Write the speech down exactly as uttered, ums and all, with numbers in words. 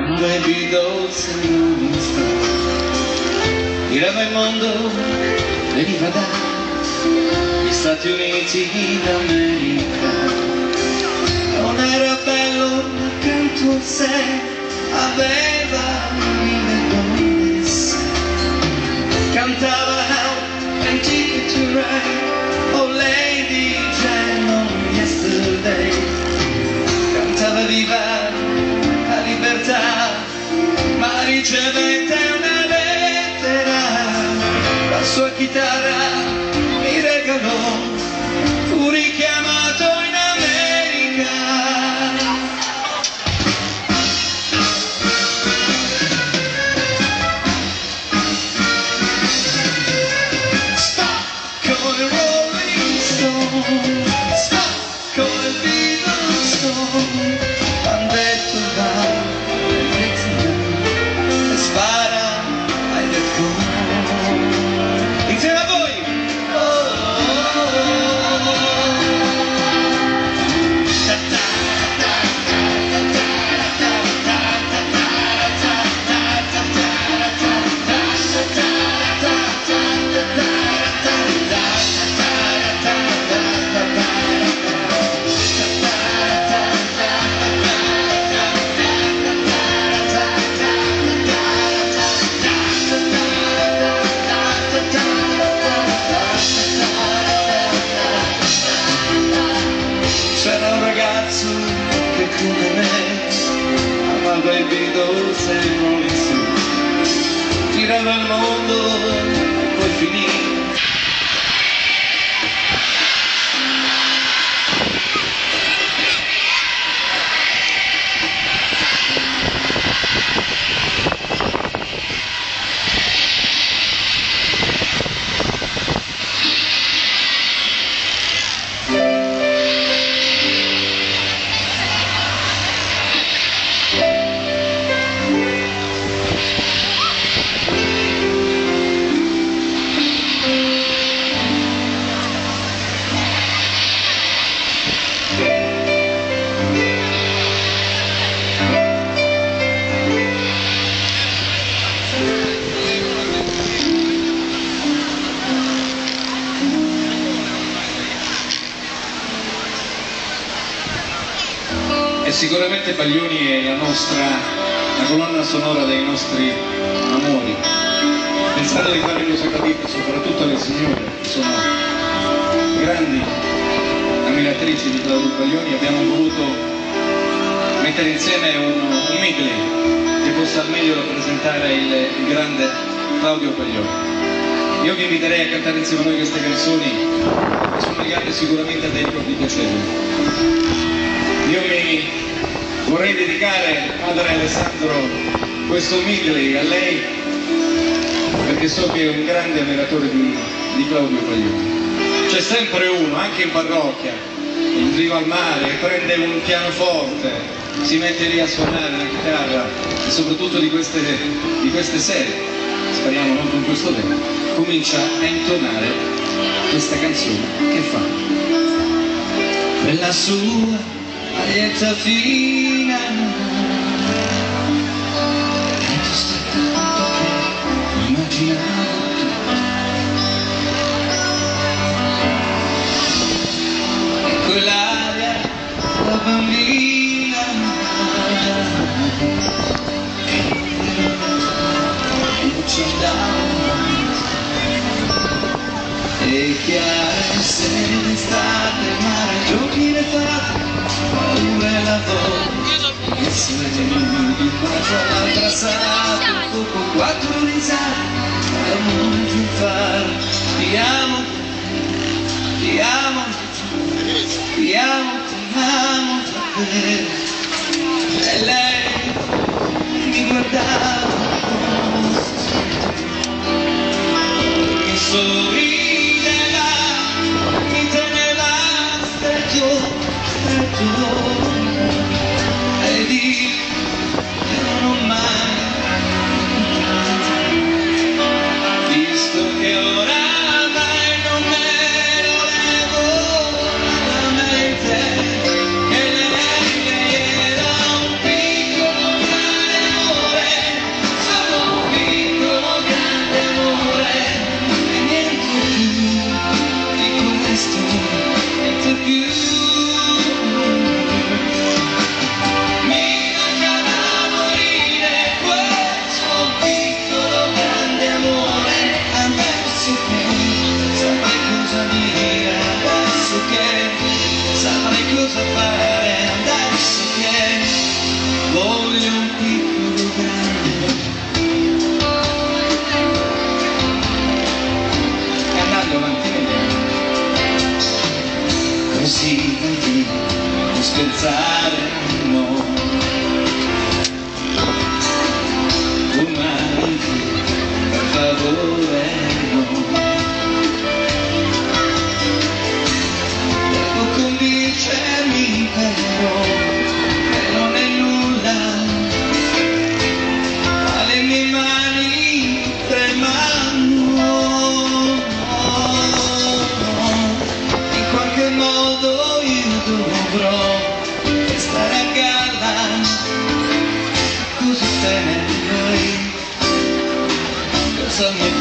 Baby dolls and rolling stars. Girava il mondo, veniva dagli Stati Uniti d'America. Non era bello accanto a sé, aveva mille donne sé. Cantava Help and Ticket to Ride, Oh Lady Jane on Yesterday. Cantava Viva la libertà, ma ricevette una lettera. La sua chitarra mi regalò, fu richiamato in America. Stop con il Rolling Stone, stop con il Beatles Stone. Han detto vai e spara ai Defcon. Insieme a voi! Oh, oh, oh, oh. C'era un ragazzo che come me amava i Beatles e i Rolling Stones, girava il mondo e poi finì. E sicuramente Baglioni è la nostra, la colonna sonora dei nostri amori. Pensate di fare le sue capite, soprattutto alle signore, che sono grandi ammiratrici di Claudio Baglioni, abbiamo voluto mettere insieme un, un medley che possa al meglio rappresentare il, il grande Claudio Baglioni. Io vi inviterei a cantare insieme a noi queste canzoni che sono legate sicuramente a dei propri piaceri. Io mi vorrei dedicare, padre Alessandro, questo medley a lei, perché so che è un grande ammiratore di, di Claudio Baglioni. C'è sempre uno, anche in parrocchia, in riva al mare, che prende un pianoforte, si mette lì a suonare la chitarra, e soprattutto di queste, di queste sere, speriamo non con questo tempo, comincia a intonare questa canzone che fa per la sua maglietta fina, e tu stai tanto che immaginavo tu, e quell'aria da bambina che non ci andavo, e chiare sere d'estate, mare, giochi le fate, paura e la voglia, che sveglio di bacio all'altra sala, un fuoco, quattro risate, non più fare, ti amo, ti amo, ti amo, ti amo davvero. E lei mi guardava, mi sorrideva, mi teneva stretto, stretto, e di che non ho mai visto che oramai non me lo levo dalla mente, che lei era un piccolo mare di non scherzare, no. Domani, per favore, no. Devo convincermi però che non è nulla, ma le mie mani tremano. In qualche modo io dovrò restare a galla, così te ne vai, cosa mi